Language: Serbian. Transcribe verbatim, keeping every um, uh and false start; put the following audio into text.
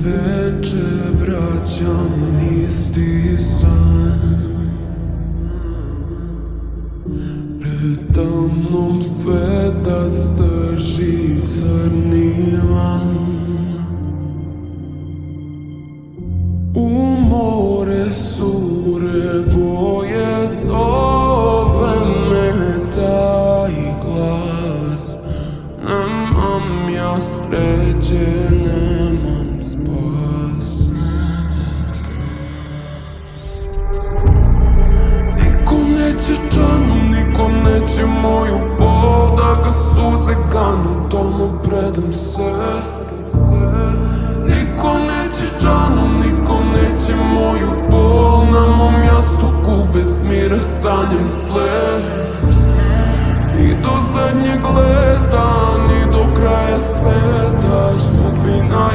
veče vraćam isti san. Pred tamnom svetac drži crni lan. U more sure boje zove me taj glas. Nemam ja sreće, nemam spas. Niko neće Džanum, niko neće moju bol, da ga suze ganu, tomu predam se. Niko neće Džanum, niko neće moju bol, na mom jastuku bez mira sanjam sle. Ni do zadnjeg leta, ni do kraja sveta, sudbina